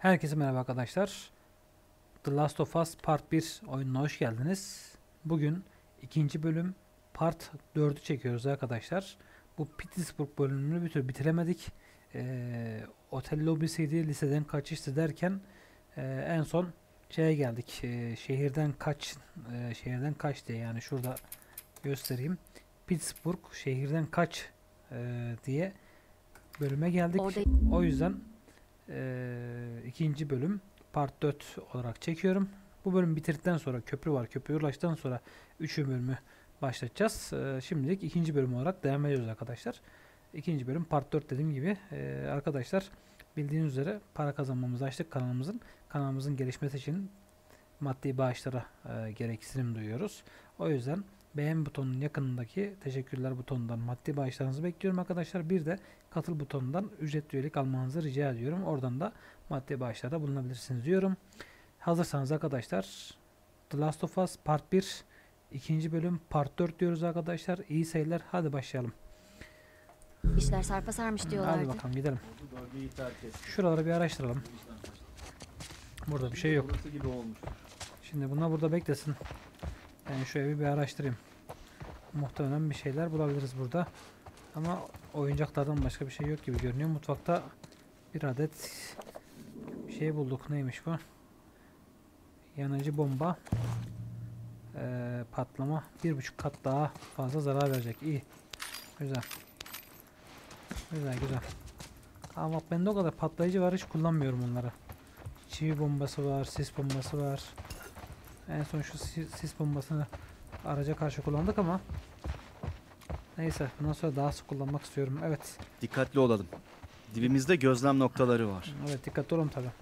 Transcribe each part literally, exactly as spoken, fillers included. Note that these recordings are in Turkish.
Herkese merhaba arkadaşlar. The Last of Us Part bir oyununa hoş geldiniz. Bugün ikinci bölüm Part dördü çekiyoruz arkadaşlar. Bu Pittsburgh bölümünü bir türlü bitiremedik. Ee, otel lobisiydi, liseden kaçıştı derken e, en son şeye geldik. E, şehirden kaç, e, şehirden kaç diye, yani şurada göstereyim. Pittsburgh şehirden kaç e, diye bölüme geldik. Orada... O yüzden Ee, ikinci bölüm part dört olarak çekiyorum. Bu bölüm bitirdikten sonra köprü var. Köprüye ulaştıktan sonra üçüncü bölümü başlatacağız. Ee, şimdilik ikinci bölüm olarak devam ediyoruz arkadaşlar. İkinci bölüm part dört dediğim gibi. Ee, arkadaşlar bildiğiniz üzere para kazanmamızı açtık kanalımızın. Kanalımızın gelişmesi için maddi bağışlara e, gereksinim duyuyoruz. O yüzden beğen butonunun yakınındaki teşekkürler butonundan maddi bağışlarınızı bekliyorum arkadaşlar. Bir de katıl butonundan ücretli üyelik almanızı rica ediyorum. Oradan da maddi bağışlarda bulunabilirsiniz diyorum. Hazırsanız arkadaşlar The Last of Us Part bir ikinci bölüm Part dört diyoruz arkadaşlar. İyi seyirler. Hadi başlayalım. İşler sarpa sarmış diyorlardı. Hadi bakalım gidelim. Şuraları bir araştıralım. Burada bir şey yok. Şimdi bunlar burada beklesin. Ben şu evi bir araştırayım. Muhtemelen bir şeyler bulabiliriz burada. Ama oyuncaklardan başka bir şey yok gibi görünüyor. Mutfakta bir adet şey bulduk. Neymiş bu? Yanıcı bomba. Ee, patlama. Bir buçuk kat daha fazla zarar verecek. İyi. Güzel. Güzel güzel. Ama bak bende o kadar patlayıcı var. Hiç kullanmıyorum onları. Çivi bombası var. Sis bombası var. En son şu sis bombasını araca karşı kullandık ama neyse, bundan sonra daha sık kullanmak istiyorum. Evet. Dikkatli olalım. Dibimizde gözlem noktaları var. Evet, dikkatli olun tabi.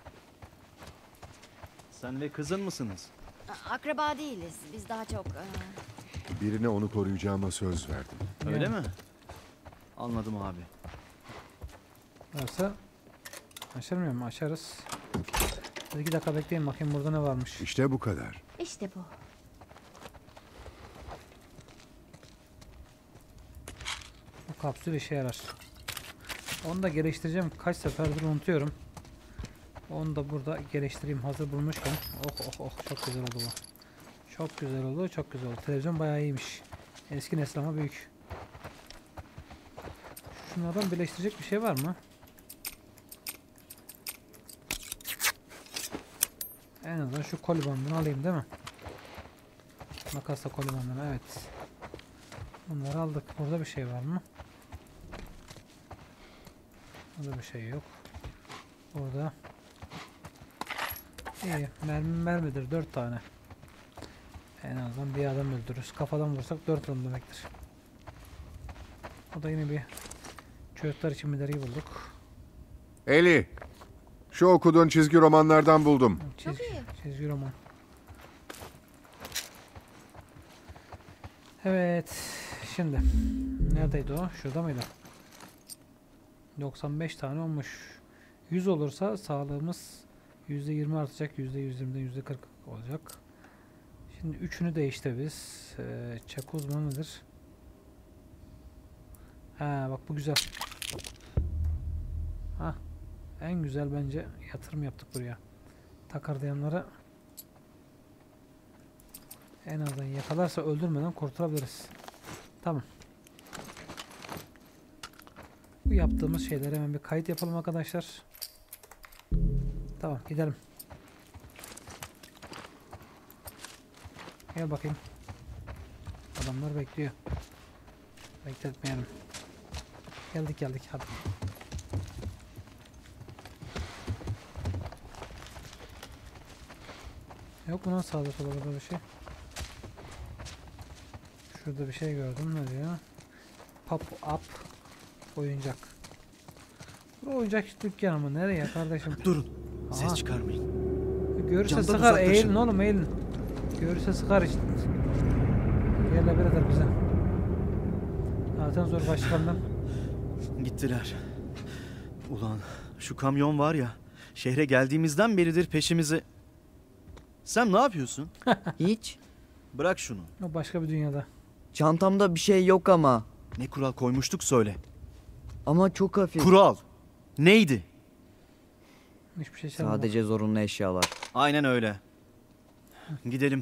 Sen ve kızın mısınız? Akraba değiliz. Biz daha çok... E... Birine onu koruyacağıma söz verdim. Öyle Yani. mi? Anladım abi. Varsa açılmıyor mu? Açarız. Bir iki dakika bekleyin bakayım burada ne varmış. İşte bu kadar. İşte bu. Bu kapsül işe yarar. Onu da geliştireceğim. Kaç seferdir unutuyorum. Onu da burada geliştireyim hazır bulmuşken. Oh oh oh, çok güzel oldu bu. Çok güzel oldu, çok güzel oldu. Televizyon bayağı iyiymiş. Eski nesil ama büyük. Şunlardan birleştirecek bir şey var mı? En azından şu koli bandını alayım değil mi? Makasla koli bandını, evet. Bunları aldık. Burada bir şey var mı? Burada bir şey yok. Burada. İyi. Mermi mermidir. Dört tane. En azından bir adam öldürürüz. Kafadan vursak dört adam demektir. O da yine bir çocuklar için bir dergi bulduk. Eli, şu okuduğun çizgi romanlardan buldum. Çizgi, çizgi roman. Evet. Şimdi. Neredeydi o? Şurada mıydı? doksan beş tane olmuş. yüz olursa sağlığımız yüzde yirmi artacak. yüzde yüz yirmiden yüzde kırk olacak. Şimdi üçünü değiştiririz. Ee, çakı uzmanı nedir? Ha bak bu güzel. Ha, en güzel bence yatırım yaptık buraya. Takardayanları en azından yakalarsa öldürmeden kurtulabiliriz. Tamam. Bu yaptığımız şeylere hemen bir kayıt yapalım arkadaşlar. Tamam, gidelim. Gel bakayım. Adamlar bekliyor. Bekletmeyelim. Geldik geldik hadi. Yok mu lan sağda solda bir şey? Şurada bir şey gördüm, ne diyor? Pop up oyuncak. Bu oyuncak dükkanı mı? Nereye kardeşim? Durun. Aha. Ses çıkarmayın. Görürse Camdan sıkar, uzaklaşın. eğilin oğlum eğilin. Görürse sıkar işte. Yerle bir eder bize. Zaten zor başkandan. Gittiler. Ulan şu kamyon var ya, şehre geldiğimizden beridir peşimizi... Sen ne yapıyorsun? Hiç. Bırak şunu. O başka bir dünyada. Çantamda bir şey yok ama. Ne kural koymuştuk söyle. Ama çok hafif. Kural. Neydi? Hiçbir şey çalmadım. Sadece zorunlu eşyalar. Aynen öyle. Gidelim.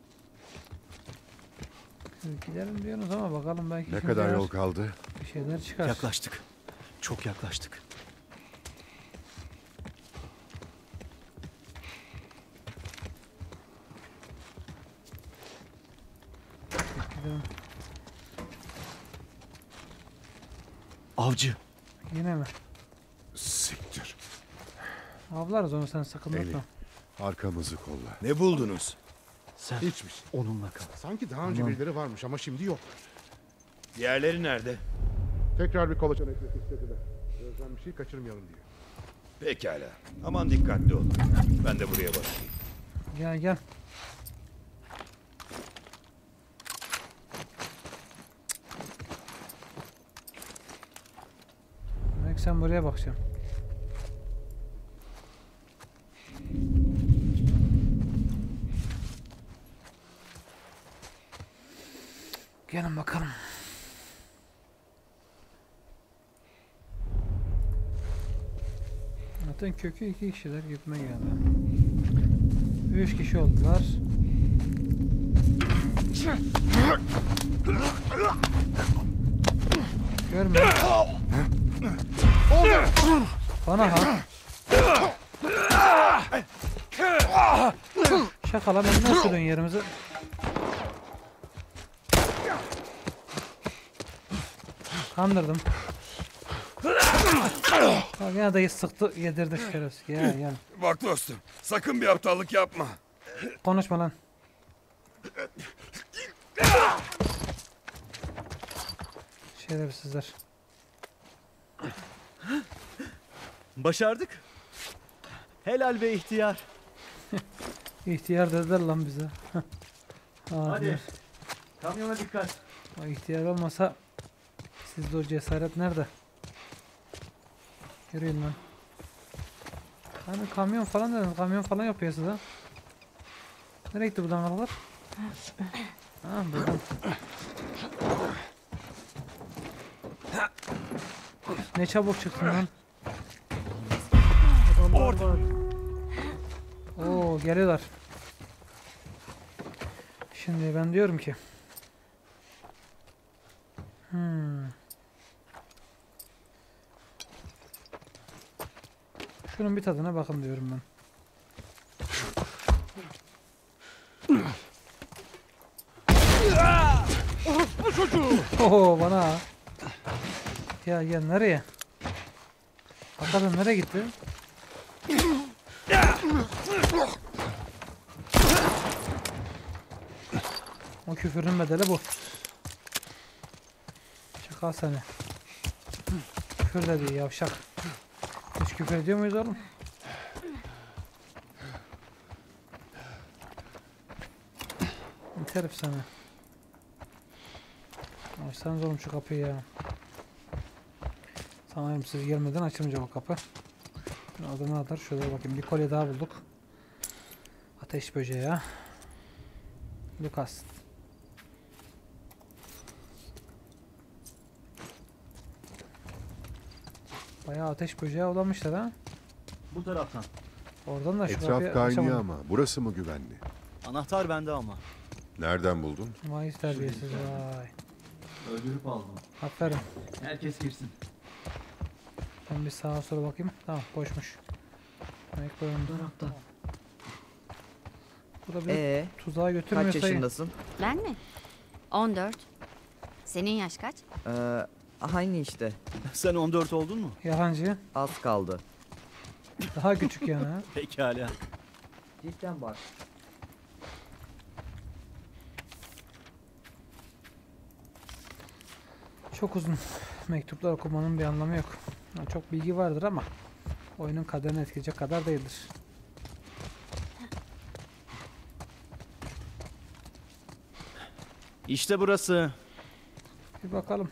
Gidelim diyorsunuz ama bakalım belki Ne şimdi kadar biraz yol kaldı? bir şeyler çıkar. Yaklaştık. Çok yaklaştık. Gidelim. Avcı. Yine mi? Siktir. Avlarız onu, sen sakın Eli. unutma. Arkamızı kolla. Ne buldunuz? Sen Hiçbir şey. onunla kal. Sanki daha önce birileri varmış ama şimdi yok. Diğerleri nerede? Tekrar bir kolaçan ekmek istediler. Gözden bir şey kaçırmayalım diye. Pekala. Aman dikkatli olun. Ben de buraya bakayım. Gel gel. Demek sen buraya bakacaksın. Gelin bakalım. Zaten kökü iki kişiler gitme geldi. Üç kişi oldular. Görmüyor. Bana ha. Şaka lan, ben nasıl sürüyorsun yerimizi? Kandırdım. Bak yine dayı sıktı, yedirdi şerefsiz. Gel gel. Bak dostum. Sakın bir aptallık yapma. Konuşma lan. Şerefsizler. Başardık. Helal be ihtiyar. İhtiyar dediler lan bize. Hadi. Kamyona dikkat. O ihtiyar olmasa sizde o cesaret nerede? Yürüyün lan. Hani kamyon falan dedim. Kamyon falan yapıyor size. Nereye gitti buradan aralar? Ha buradan. Ne çabuk çıktın lan. Adamlar var. Oo geliyorlar. Şimdi ben diyorum ki. Hmm. Şunun bir tadına bakın diyorum ben. Bu çocuğu. Oho bana. ha. Ya ya nereye? Bakalım nereye gitti? O küfürün bedeli bu. Şaka seni. Küfür dedi yavşak. Hiç küfür ediyor muyuz oğlum? Biterip seni. Açsanız oğlum şu kapıyı ya. Sanırım siz gelmeden açılmayacak o kapı. Adını atar. Şöyle bakayım. Bir kolye daha bulduk. Ateş böceği ya. Lucas. Bayağı ateş böceği avlamışlar ha. Bu taraftan. Oradan da şu Etraf kapıyı kaynıyor açamadım. ama. Burası mı güvenli? Anahtar bende ama. Nereden buldun? Vay terbiyesiz vay. Öldürüp aldım. Aferin. Herkes girsin. Ben bir sağa sola bakayım. Tamam boşmuş. Demek böyle. Tarafta. Bu da bir Ee, tuzağa kaç götürmüyorsa iyi. yaşındasın? Ben mi? on dört. Senin yaş kaç? Ee, aynı işte. Sen on dört oldun mu? Yalancı. Az kaldı. Daha küçük yani ha. Pekala. Cidden bak. Çok uzun mektuplar okumanın bir anlamı yok. Yani çok bilgi vardır ama oyunun kaderini etkileyecek kadar değildir. İşte burası. Bir bakalım.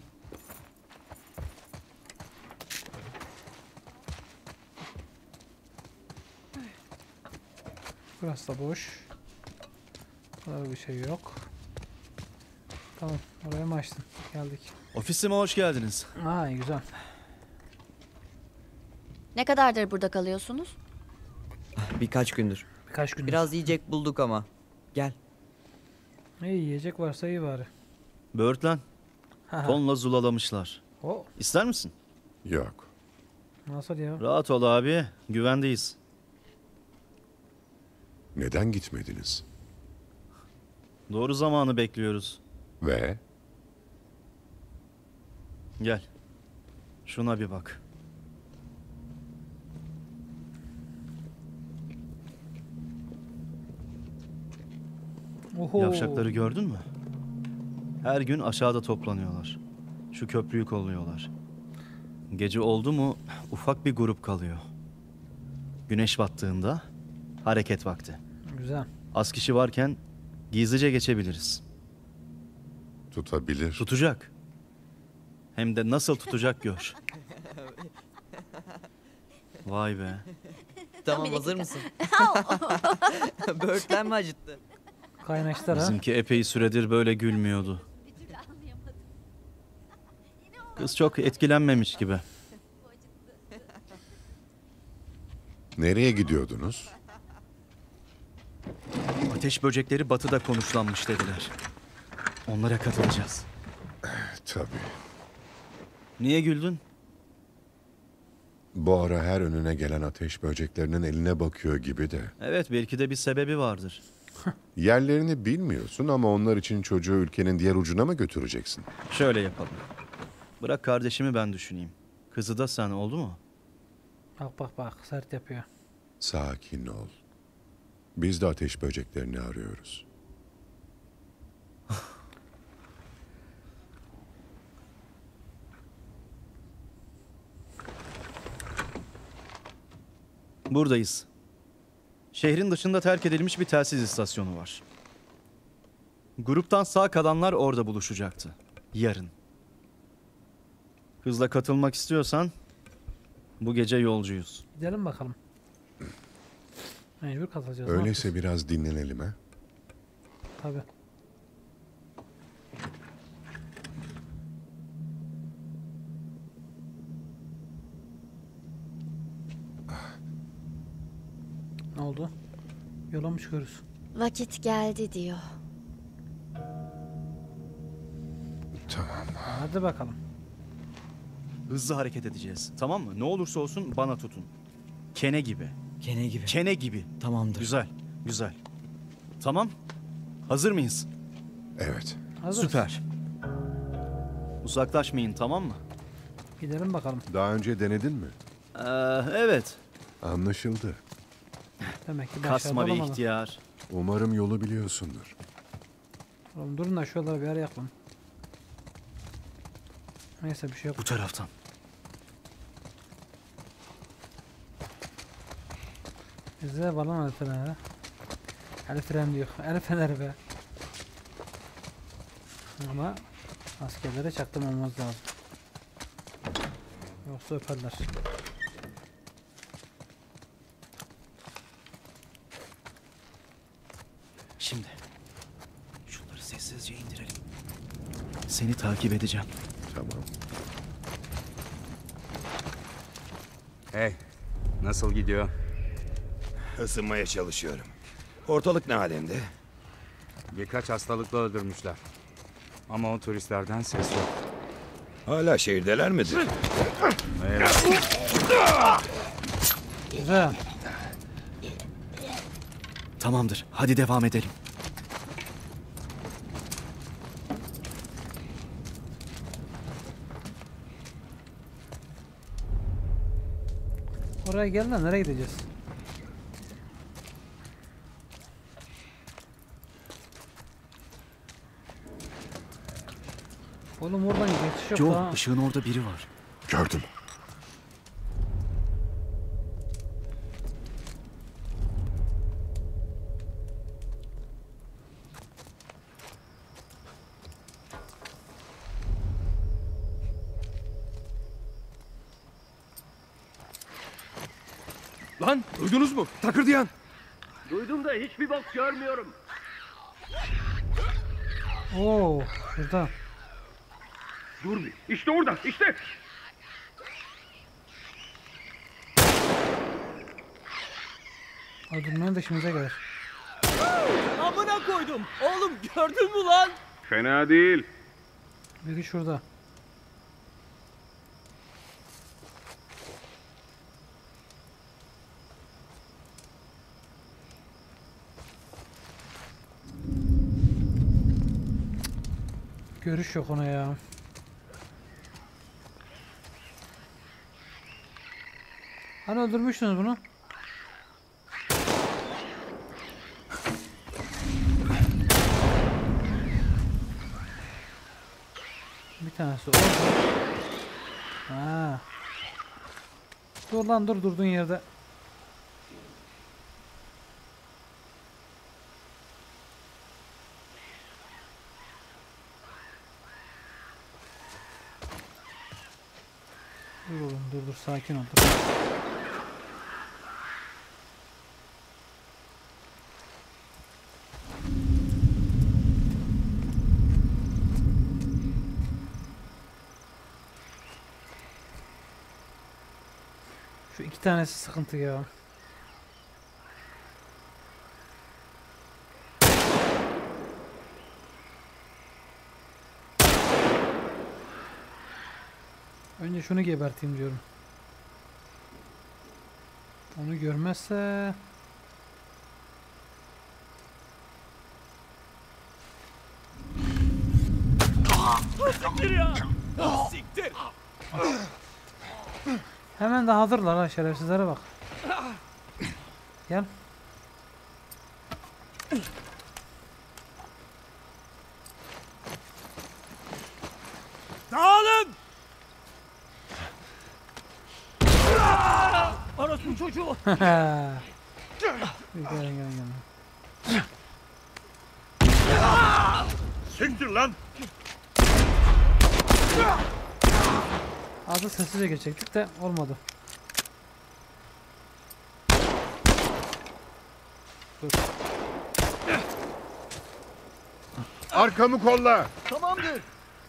Burası da boş. Burada bir şey yok. Tamam, oraya mı açtın? Geldik. Ofisime hoş geldiniz. Aa iyi güzel. Ne kadardır burada kalıyorsunuz? Birkaç gündür. Birkaç gün. Biraz yiyecek bulduk ama. Gel. İyi yiyecek varsa iyi bari. Böğürtlen. Haha. Tonla zulalamışlar. O İster misin? Yok. nasıl ya? Rahat ol abi. Güvendeyiz. Neden gitmediniz? Doğru zamanı bekliyoruz. Ve Gel. Şuna bir bak. Oho. Yavşakları gördün mü? Her gün aşağıda toplanıyorlar. Şu köprüyü kolluyorlar. Gece oldu mu ufak bir grup kalıyor. Güneş battığında hareket vakti. Güzel. Az kişi varken gizlice geçebiliriz. tutabilir. Tutacak. Hem de nasıl tutacak gör. Vay be. Tamam bir hazır dakika. mısın? Böğürtlen mi acıttı? Kaynaştılar ha. Bizimki epey süredir böyle gülmüyordu. Kız çok etkilenmemiş gibi. Nereye gidiyordunuz? Ateş böcekleri batıda konuşlanmış dediler. Onlara katılacağız. Tabii. Niye güldün? Bu ara her önüne gelen ateş böceklerinin eline bakıyor gibi de. Evet, belki de bir sebebi vardır. Yerlerini bilmiyorsun ama onlar için çocuğu ülkenin diğer ucuna mı götüreceksin? Şöyle yapalım. Bırak kardeşimi ben düşüneyim. Kızı da sen, oldu mu? Bak bak bak sert yapıyor. Sakin ol. Biz de ateş böceklerini arıyoruz. Buradayız. Şehrin dışında terk edilmiş bir telsiz istasyonu var. Gruptan sağ kalanlar orada buluşacaktı. Yarın. Kızla katılmak istiyorsan bu gece yolcuyuz. Gidelim bakalım. Mecbur katılacağız. ne Öyleyse yapacağız? biraz dinlenelim ha. Tabii. Ne oldu? Yola mı çıkıyoruz? Vakit geldi diyor. Tamam. Hadi bakalım. Hızlı hareket edeceğiz. Tamam mı? Ne olursa olsun bana tutun. Kene gibi. Kene gibi. Kene gibi. Tamamdır. Güzel. Güzel. Tamam. Hazır mıyız? Evet. Hazırız. Süper. Uzaklaşmayın, tamam mı? Gidelim bakalım. Daha önce denedin mi? Ee, evet. Anlaşıldı. Demek ki başarılı Kasma bir olamadım. ihtiyar. Umarım yolu biliyorsundur. Oğlum durun da şuraları bir ara yapalım. Neyse bir şey yok. Bu taraftan. Bizde balon el feneri. El fren diyor. El feneri be. Ama askerlere çaktırmamamız lazım. Yoksa öperler. Şimdi. Şunları sessizce indirelim. Seni takip edeceğim. Tamam. Hey, nasıl gidiyor? Isınmaya çalışıyorum. Ortalık ne alemde? Birkaç hastalıkla öldürmüşler. Ama o turistlerden ses yok. Hala şehirdeler midir? Evet. Güzel. Tamamdır. Hadi devam edelim. Oraya gel lan, nereye gideceğiz? Oğlum oradan geçiş yok Joe, ha. ışığın orada biri var. Gördüm. Lan duydunuz mu? Takırdayan. Duydum da hiçbir bok görmüyorum. Oo, şurada. Dur bir. İşte orada. İşte. Öldürmenin de işimize gelir. Amına koydum. Oğlum gördün mü lan? Fena değil. Biri şurada. Görüş yok ona ya. Hani öldürmüştünüz bunu? Bir tanesi orada. Ha. Dur lan dur durduğun yerde. Dur oğlum dur dur sakin ol. Dur. Şu iki tanesi sıkıntı ya. Önce şunu geberteyim diyorum. Onu görmezse... Siktir ya. Siktir. Hemen de hazırlar ha, şerefsizlere bak. Gel. Dağılın. Orospu çocuğu. Gelin gelin gelin. Siktir lan. Adı sessizce geçecektik de olmadı. Dur. Arkamı kolla. Tamamdır.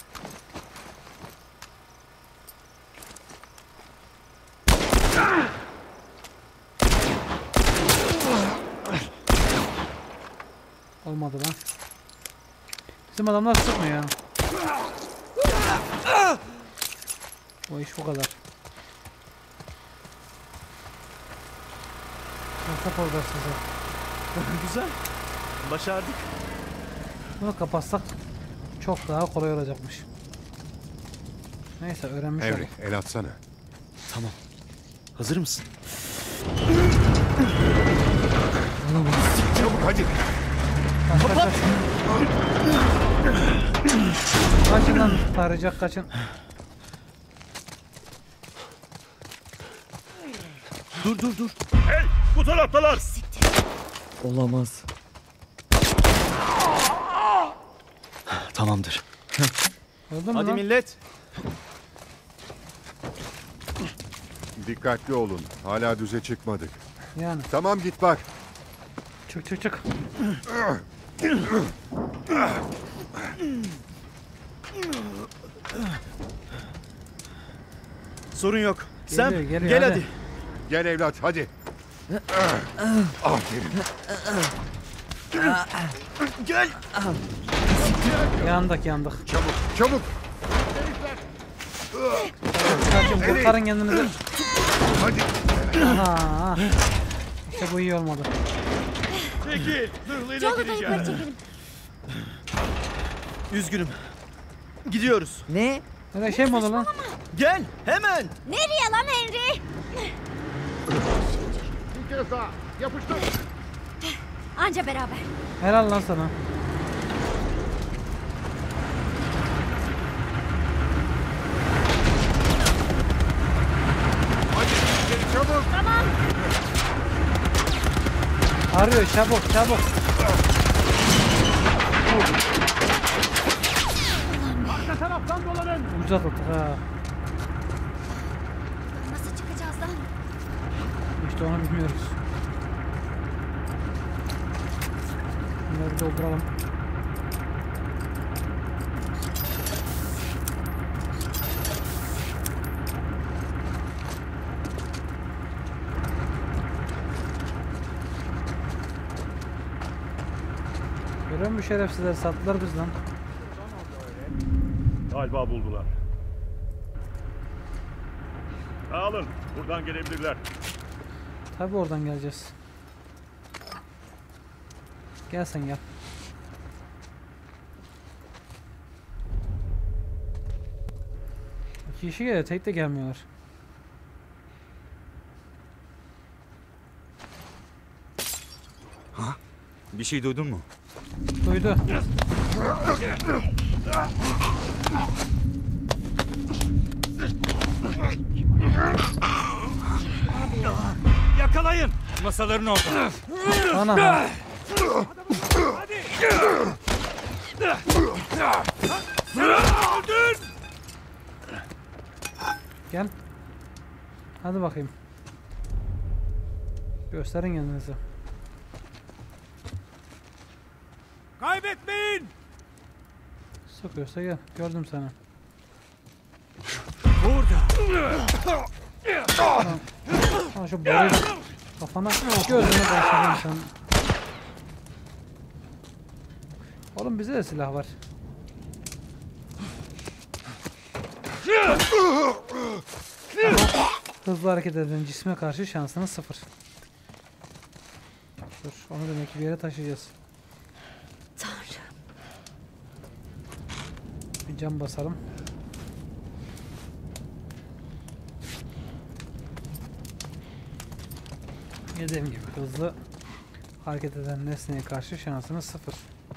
Olmadı lan. Bizim adamlar sıkmıyor ya. O iş bu kadar. Kasap orada size. Güzel. Başardık. Bunu kapatsak çok daha kolay olacakmış. Neyse öğrenmiş Henry, olduk. el atsana. Tamam. Hazır mısın? Çabuk hadi. Kaç, kaç, kaç. Kaçın lan, tarayacak kaçın. Dur dur dur. Hey, bu taraftalar. Olamaz. Tamamdır. Öldün mü Hadi lan? millet. Dikkatli olun. Hala düze çıkmadık. Yani Tamam git bak. çık çık çık. Sorun yok. Sen Geliyor, geliyor, gel hadi. hadi. Gel evlat hadi. Aferin. Gel. Yandık yandık. Çabuk çabuk. Kaçın kurtarın kendinizi. Hadi. Aha. İşte bu iyi olmadı. Çekil. Zırhlıyla Yolu da yukarı gireceğim. çekelim. Üzgünüm. Gidiyoruz. Ne? Öyle şey mi oldu lan? Gel hemen. Nereye lan Henry? Bir kez daha. Yapıştır. Anca beraber. Helal lan sana. Hadi çabuk. Tamam. Arıyor çabuk çabuk. Arka taraftan dolanın. Ucuz attık ha. Nasıl çıkacağız lan? İşte onu bilmiyoruz. Bunları bir dolduralım. Görüyor musun şerefsizler sattılar bizden. Galiba buldular. Dağılın. Buradan gelebilirler. Tabi oradan geleceğiz. Gel sen gel. İki kişi geliyor, tek de gelmiyorlar. Ha? Bir şey duydun mu? Duydu. Yakalayın! Masaların orada. Ana. Öldür! Gel. Hadi bakayım. Gösterin kendinizi. Kaybetmeyin! Sıkıyorsa gel. Gördüm seni. Burada. Ha şu boruyu kafana gözüne başlayayım sen. Oğlum bize de silah var. Ama hızlı hareket eden cisme karşı şansınız sıfır. Dur, onu demek ki bir yere taşıyacağız. Tanrım. Bir cam basalım. Dediğim gibi hızlı hareket eden nesneye karşı şansınız sıfır.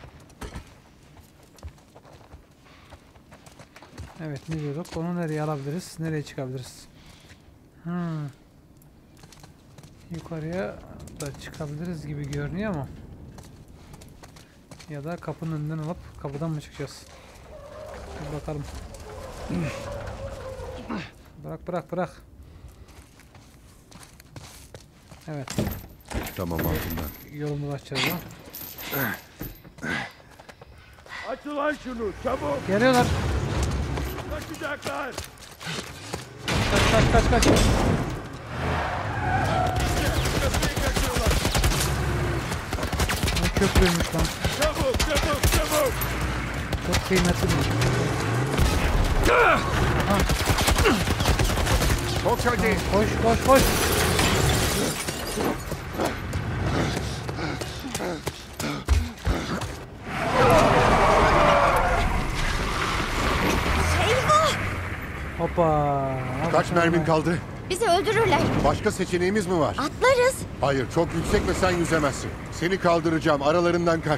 Evet, ne diyorduk? Onu nereye alabiliriz? Nereye çıkabiliriz? Hmm. Yukarıya da çıkabiliriz gibi görünüyor ama. Ya da kapının önünden alıp kapıdan mı çıkacağız? Bir bakalım. Bırak bırak bırak. Evet. Tamam aldım ben. Yolumuzu açacağız lan. Açın lan şunu çabuk. Geliyorlar. Kaçacaklar. Kaç kaç kaç kaç. Ne köprüymüş lan. Çabuk çabuk çabuk. Çok kıymetliymiş. Aha. Koş hadi. Koş koş koş. Eyvah! Hoppa. Kaç mermin kaldı? Bizi öldürürler. Başka seçeneğimiz mi var? Atlarız. Hayır, çok yüksek ve sen yüzemezsin. Seni kaldıracağım, aralarından kaç.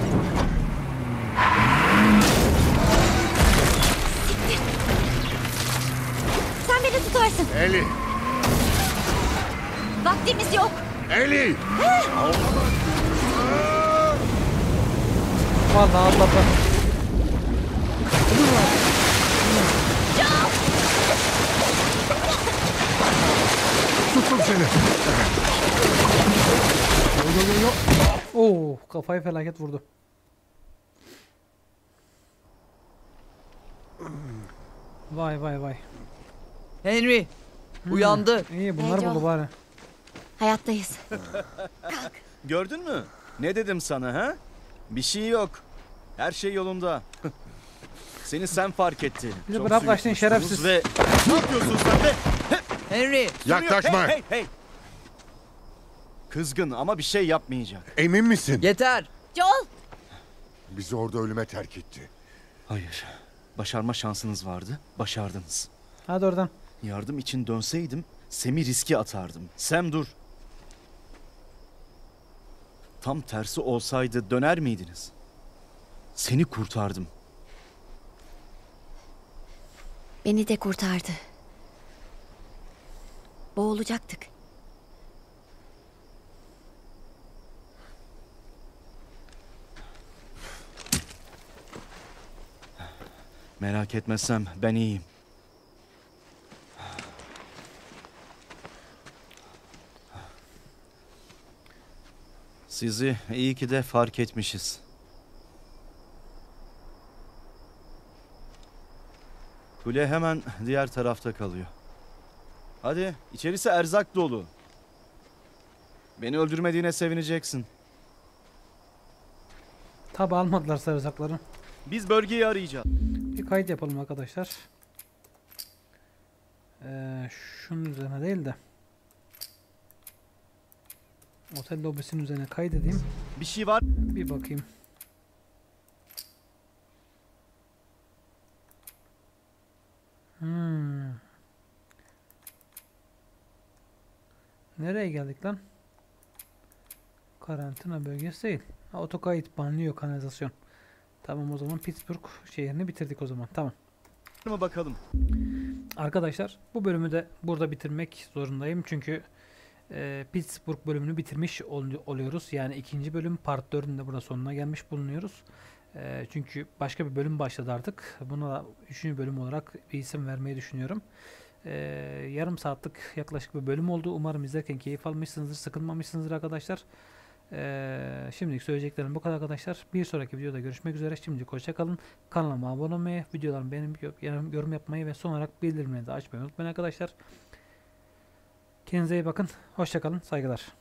Sen beni tutarsın. Eli, Vaktimiz yok. Eli! Vallahi atladı. Tuttum seni. Oo, kafayı felaket vurdu. Vay vay vay. Henry, uyandı. İyi bunlar Heyecan. buldu bari. Hayattayız. Gördün mü? Ne dedim sana ha? Bir şey yok. Her şey yolunda. Seni sen fark etti. Bir de Çok bırak su kaçtın yutmuşsunuz şerefsiz. Ve... Ne yapıyorsun sen be? Henry, Yaklaşma. Hey, hey, hey. Kızgın ama bir şey yapmayacak. Emin misin? yeter. Joel! Bizi orada ölüme terk etti. Hayır. Başarma şansınız vardı. Başardınız. Hadi oradan. Yardım için dönseydim Sam'i riske atardım. Sam dur. Tam tersi olsaydı döner miydiniz? Seni kurtardım. Beni de kurtardı. Boğulacaktık. Merak etmezsem ben iyiyim. Sizi iyi ki de fark etmişiz. Kule hemen diğer tarafta kalıyor. Hadi, içerisi erzak dolu. Beni öldürmediğine sevineceksin. Tabi almadılar sarımsakları. Biz bölgeyi arayacağız. Bir kayıt yapalım arkadaşlar. Ee, şunun üzerine değil de otel lobisinin üzerine kaydedeyim. Bir şey var. Bir bakayım. Hmm. Nereye geldik lan? Karantina bölgesi değil. Ha, otokayıt, banliyö, kanalizasyon. Tamam, o zaman Pittsburgh şehrini bitirdik o zaman. Tamam. mı bakalım? Arkadaşlar bu bölümü de burada bitirmek zorundayım. Çünkü e, Pittsburgh bölümünü bitirmiş ol oluyoruz. Yani ikinci bölüm part dördün de burada sonuna gelmiş bulunuyoruz. E, çünkü başka bir bölüm başladı artık. Buna da üçüncü bölüm olarak bir isim vermeyi düşünüyorum. E, yarım saatlik yaklaşık bir bölüm oldu. Umarım izlerken keyif almışsınızdır, sıkılmamışsınızdır arkadaşlar. Ee, şimdilik söyleyeceklerim bu kadar arkadaşlar. Bir sonraki videoda görüşmek üzere. Şimdilik hoşça kalın. Kanalıma abone olmayı, videolarımı beğenip yorum yapmayı ve son olarak bildirimleri de açmayı unutmayın arkadaşlar. Kendinize iyi bakın. Hoşça kalın. Saygılar.